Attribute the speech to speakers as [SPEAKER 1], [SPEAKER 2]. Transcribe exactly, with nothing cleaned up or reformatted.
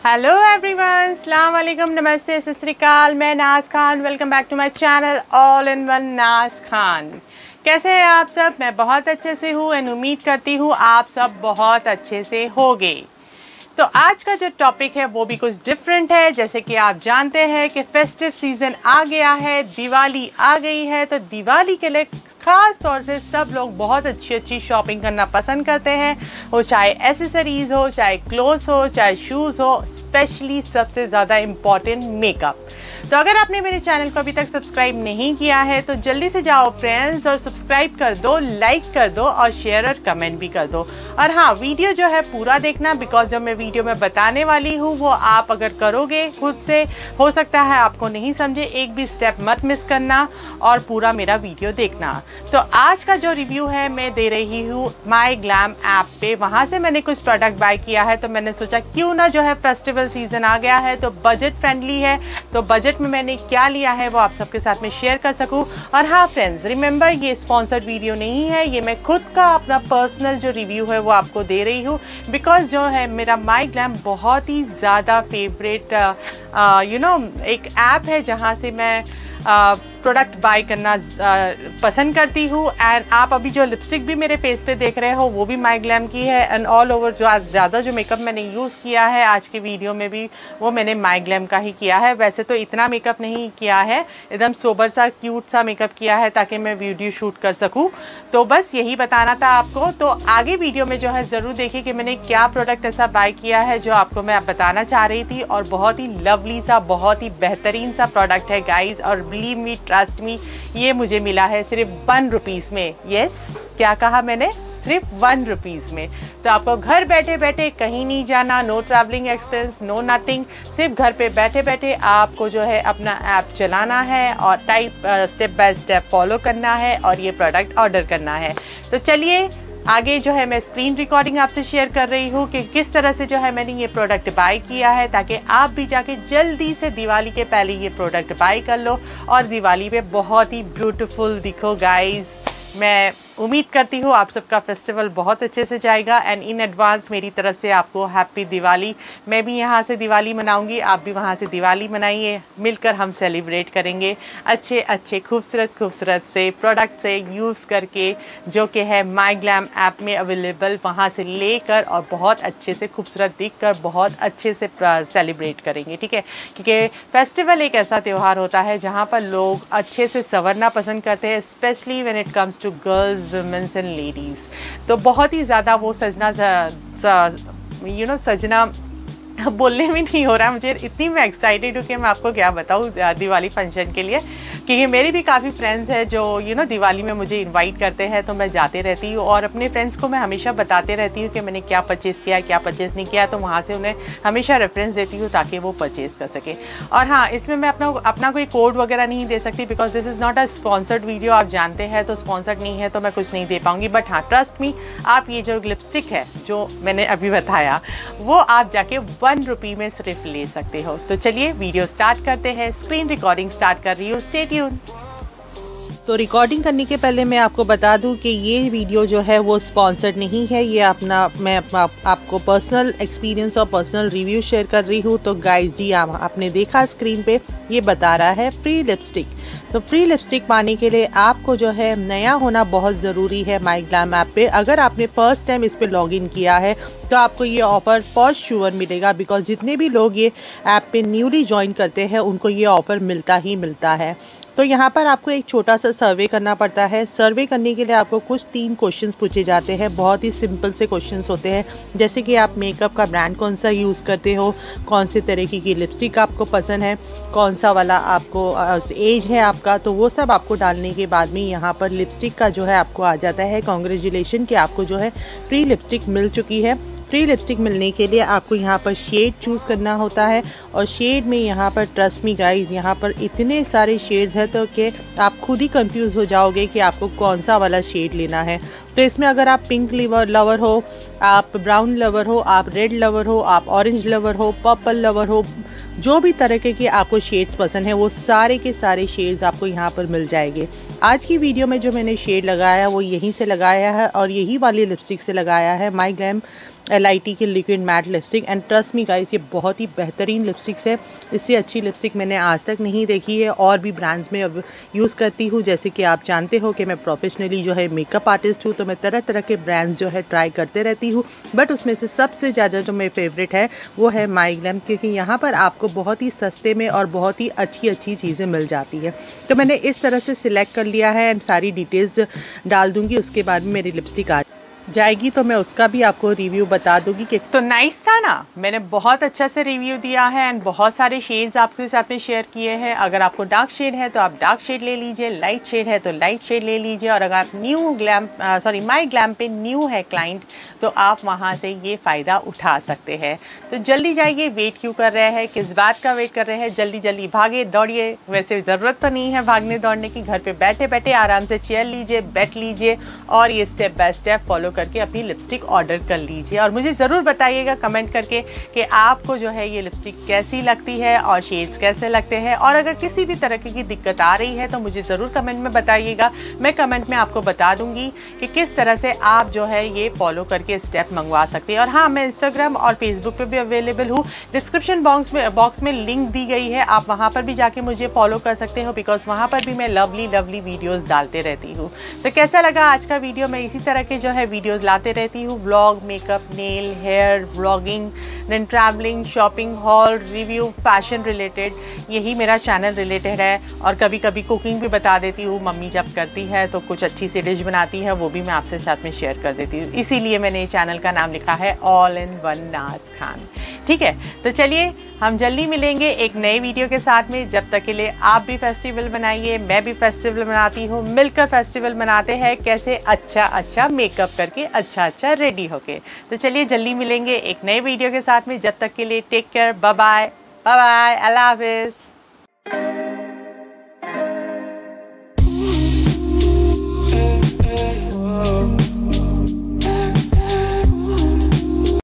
[SPEAKER 1] Hello everyone, अस्सलाम वालेकुम, नमस्ते, सत श्री अकाल। मैं Naaz Khan, welcome back to my channel all in one Naaz Khan. कैसे हैं आप सब? मैं बहुत अच्छे से हूँ एंड उम्मीद करती हूँ आप सब बहुत अच्छे से होंगे। तो आज का जो टॉपिक है वो भी कुछ डिफरेंट है। जैसे कि आप जानते हैं कि फेस्टिव सीज़न आ गया है, दिवाली आ गई है, तो दिवाली के लिए ख़ास तौर से सब लोग बहुत अच्छी अच्छी शॉपिंग करना पसंद करते हैं। वो चाहे एसेसरीज़ हो, चाहे क्लोथ्स हो, चाहे शूज़ हो, स्पेशली सबसे ज़्यादा इम्पॉर्टेंट मेकअप। तो अगर आपने मेरे चैनल को अभी तक सब्सक्राइब नहीं किया है तो जल्दी से जाओ फ्रेंड्स और सब्सक्राइब कर दो, लाइक कर दो और शेयर और कमेंट भी कर दो। और हाँ, वीडियो जो है पूरा देखना, बिकॉज जो मैं वीडियो में बताने वाली हूँ वो आप अगर करोगे खुद से, हो सकता है आपको नहीं समझे, एक भी स्टेप मत मिस करना और पूरा मेरा वीडियो देखना। तो आज का जो रिव्यू है मैं दे रही हूँ माई ग्लैम ऐप पे। वहाँ से मैंने कुछ प्रोडक्ट बाय किया है, तो मैंने सोचा क्यों ना, जो है फेस्टिवल सीजन आ गया है तो बजट फ्रेंडली है, तो बजट में मैंने क्या लिया है वो आप सबके साथ में शेयर कर सकूं। और हाँ फ्रेंड्स, रिमेंबर ये स्पॉन्सर्ड वीडियो नहीं है, ये मैं खुद का अपना पर्सनल जो रिव्यू है वो आपको दे रही हूँ, बिकॉज जो है मेरा माई ग्लैम बहुत ही ज़्यादा फेवरेट यू नो एक ऐप है जहाँ से मैं प्रोडक्ट uh, बाय करना uh, पसंद करती हूँ। एंड आप अभी जो लिपस्टिक भी मेरे फेस पे देख रहे हो वो भी माई ग्लैम की है। एंड ऑल ओवर जो आज ज़्यादा जो मेकअप मैंने यूज़ किया है आज के वीडियो में भी वो मैंने माई ग्लैम का ही किया है। वैसे तो इतना मेकअप नहीं किया है, एकदम सोबर सा क्यूट सा मेकअप किया है ताकि मैं वीडियो शूट कर सकूँ। तो बस यही बताना था आपको। तो आगे वीडियो में जो है ज़रूर देखिए कि मैंने क्या प्रोडक्ट ऐसा बाय किया है जो आपको मैं बताना चाह रही थी। और बहुत ही लवली सा, बहुत ही बेहतरीन सा प्रोडक्ट है गाइज, और बिलीव मी, ट्रस्ट मी, ये मुझे मिला है सिर्फ वन रुपीज़ में। यस, क्या कहा मैंने? सिर्फ वन रुपीज़ में। तो आपको घर बैठे बैठे कहीं नहीं जाना, no travelling expense, no nothing, सिर्फ घर पे बैठे बैठे आपको जो है अपना ऐप चलाना है और type step by step follow करना है और ये प्रोडक्ट ऑर्डर करना है। तो चलिए आगे जो है मैं स्क्रीन रिकॉर्डिंग आपसे शेयर कर रही हूँ कि किस तरह से जो है मैंने ये प्रोडक्ट बाय किया है, ताकि आप भी जाके जल्दी से दिवाली के पहले ये प्रोडक्ट बाय कर लो और दिवाली पे बहुत ही ब्यूटीफुल दिखो गाइज। मैं उम्मीद करती हूँ आप सबका फेस्टिवल बहुत अच्छे से जाएगा एंड इन एडवांस मेरी तरफ से आपको हैप्पी दिवाली। मैं भी यहाँ से दिवाली मनाऊंगी, आप भी वहाँ से दिवाली मनाइए, मिलकर हम सेलिब्रेट करेंगे अच्छे अच्छे खूबसूरत खूबसूरत से प्रोडक्ट से यूज़ करके, जो कि है माई ग्लैम ऐप में अवेलेबल। वहाँ से लेकर और बहुत अच्छे से खूबसूरत दिख कर बहुत अच्छे से सेलिब्रेट करेंगे, ठीक है? क्योंकि फेस्टिवल एक ऐसा त्यौहार होता है जहाँ पर लोग अच्छे से संवरना पसंद करते हैं, specially when it comes to girls, womens and ladies. तो बहुत ही ज़्यादा वो सजना यू नो सजना बोलने में नहीं हो रहा मुझे, इतनी मैं एक्साइटेड हूँ कि मैं आपको क्या बताऊँ दिवाली फंक्शन के लिए। क्योंकि मेरी भी काफ़ी फ्रेंड्स हैं जो यू नो दिवाली में मुझे इनवाइट करते हैं, तो मैं जाते रहती हूँ और अपने फ्रेंड्स को मैं हमेशा बताते रहती हूँ कि मैंने क्या परचेज़ किया, क्या परचेज़ नहीं किया, तो वहाँ से उन्हें हमेशा रेफरेंस देती हूँ ताकि वो परचेज़ कर सके। और हाँ, इसमें मैं अपना अपना कोई कोड वगैरह नहीं दे सकती, because this is not a sponsored video, आप जानते हैं, तो स्पॉन्सर्ड नहीं है तो मैं कुछ नहीं दे पाऊँगी। बट हाँ, ट्रस्ट मी, आप ये जो लिपस्टिक है जो मैंने अभी बताया वो आप जाके वन रुपी में सिर्फ ले सकते हो। तो चलिए वीडियो स्टार्ट करते हैं, स्क्रीन रिकॉर्डिंग स्टार्ट कर रही हूँ, स्टे ट्यून। तो रिकॉर्डिंग करने के पहले मैं आपको बता दूं कि ये वीडियो जो है वो स्पॉन्सर्ड नहीं है, ये अपना मैं अपना, आप, आपको पर्सनल एक्सपीरियंस और पर्सनल रिव्यू शेयर कर रही हूँ। तो गाइस जी, आप, आपने देखा स्क्रीन पे ये बता रहा है फ्री लिपस्टिक। तो फ्री लिपस्टिक पाने के लिए आपको जो है नया होना बहुत ज़रूरी है माई ग्लैम ऐप पे। अगर आपने फर्स्ट टाइम इस पर लॉग इन किया है तो आपको ये ऑफ़र फॉर श्योर मिलेगा, बिकॉज जितने भी लोग ये ऐप पे न्यूली ज्वाइन करते हैं उनको ये ऑफ़र मिलता ही मिलता है। तो यहाँ पर आपको एक छोटा सा सर्वे करना पड़ता है। सर्वे करने के लिए आपको कुछ तीन क्वेश्चंस पूछे जाते हैं, बहुत ही सिंपल से क्वेश्चंस होते हैं, जैसे कि आप मेकअप का ब्रांड कौन सा यूज़ करते हो, कौन से तरीके की लिपस्टिक आपको पसंद है, कौन सा वाला आपको एज है आपका। तो वो सब आपको डालने के बाद में यहाँ पर लिपस्टिक का जो है आपको आ जाता है कॉन्ग्रेचुलेशन कि आपको जो है फ्री लिपस्टिक मिल चुकी है। फ्री लिपस्टिक मिलने के लिए आपको यहाँ पर शेड चूज़ करना होता है, और शेड में यहाँ पर ट्रस्ट मी गाइस, यहाँ पर इतने सारे शेड्स हैं तो कि आप खुद ही कंफ्यूज हो जाओगे कि आपको कौन सा वाला शेड लेना है। तो इसमें अगर आप पिंक लवर लवर हो, आप ब्राउन लवर हो, आप रेड लवर हो, आप ऑरेंज लवर हो, पर्पल लवर हो, जो भी तरह के आपको शेड्स पसंद है वो सारे के सारे शेड्स आपको यहाँ पर मिल जाएंगे। आज की वीडियो में जो मैंने शेड लगाया वो यहीं से लगाया है और यही वाली लिपस्टिक से लगाया है। My glam L I T की liquid matte lipstick. And trust me guys, ये बहुत ही बेहतरीन लिपस्टिक्स है। इससे अच्छी लिपस्टिक मैंने आज तक नहीं देखी है। और भी ब्रांड्स में अब यूज़ करती हूँ, जैसे कि आप जानते हो कि मैं प्रोफेशनली जो है मेकअप आर्टिस्ट हूँ, तो मैं तरह तरह के ब्रांड्स जो है ट्राई करते रहती हूँ। बट उसमें से सबसे ज़्यादा जो मेरे फेवरेट है वो है माई ग्लैम, क्योंकि यहाँ पर आपको बहुत ही सस्ते में और बहुत ही अच्छी अच्छी चीज़ें मिल जाती है। तो मैंने इस तरह से सिलेक्ट कर लिया है एंड सारी डिटेल्स डाल दूँगी। उसके बाद में मेरी लिपस्टिक आ जाएगी तो मैं उसका भी आपको रिव्यू बता दूंगी कि तो नाइस था ना। मैंने बहुत अच्छा से रिव्यू दिया है एंड बहुत सारे शेड्स आपके साथ में शेयर किए हैं। अगर आपको डार्क शेड है तो आप डार्क शेड ले लीजिए, लाइट शेड है तो लाइट शेड ले लीजिए। और अगर आप new glam sorry my glam पे न्यू है क्लाइंट, तो आप वहाँ से ये फ़ायदा उठा सकते हैं। तो जल्दी जाइए, वेट क्यों कर रहे हैं, किस बात का वेट कर रहे हैं, जल्दी जल्दी भागे दौड़िए। वैसे ज़रूरत तो नहीं है भागने दौड़ने की, घर पे बैठे बैठे आराम से चेयर लीजिए, बैठ लीजिए और ये स्टेप बाय स्टेप फॉलो करके अपनी लिपस्टिक ऑर्डर कर लीजिए। और मुझे ज़रूर बताइएगा कमेंट करके कि आपको जो है ये लिपस्टिक कैसी लगती है और शेड्स कैसे लगते हैं। और अगर किसी भी तरह की दिक्कत आ रही है तो मुझे ज़रूर कमेंट में बताइएगा। मैं कमेंट में आपको बता दूंगी कि किस तरह से आप जो है ये फॉलो करके स्टेप मंगवा सकते हैं। और हाँ, मैं इंस्टाग्राम और फेसबुक पे भी अवेलेबल हूँ। डिस्क्रिप्शन बॉक्स में बॉक्स में लिंक दी गई है, आप वहाँ पर भी जाके मुझे फॉलो कर सकते हो, बिकॉज वहाँ पर भी मैं लवली लवली वीडियोज़ डालते रहती हूँ। तो कैसा लगा आज का वीडियो? मैं इसी तरह के जो है वीडियोज़ लाते रहती हूँ, vlog, makeup, nail, hair, vlogging, then travelling, shopping, haul, review, fashion related, यही मेरा चैनल रिलेटेड है। और कभी कभी कुकिंग भी बता देती हूँ, मम्मी जब करती है तो कुछ अच्छी सी डिश बनाती है, वो भी मैं आपसे साथ में शेयर कर देती हूँ। इसीलिए मैंने चैनल का नाम लिखा है all in one Naaz Khan. ठीक है, तो चलिए हम जल्दी मिलेंगे एक नए वीडियो के साथ में। जब तक के लिए आप भी फेस्टिवल बनाइए, मैं भी फेस्टिवल बनाती हूँ, मिलकर फेस्टिवल मनाते हैं कैसे अच्छा अच्छा मेकअप करके, अच्छा अच्छा रेडी होके। तो चलिए जल्दी मिलेंगे एक नए वीडियो के साथ में। जब तक के लिए take care, bye bye, bye bye, अल्लाह हाफिज़।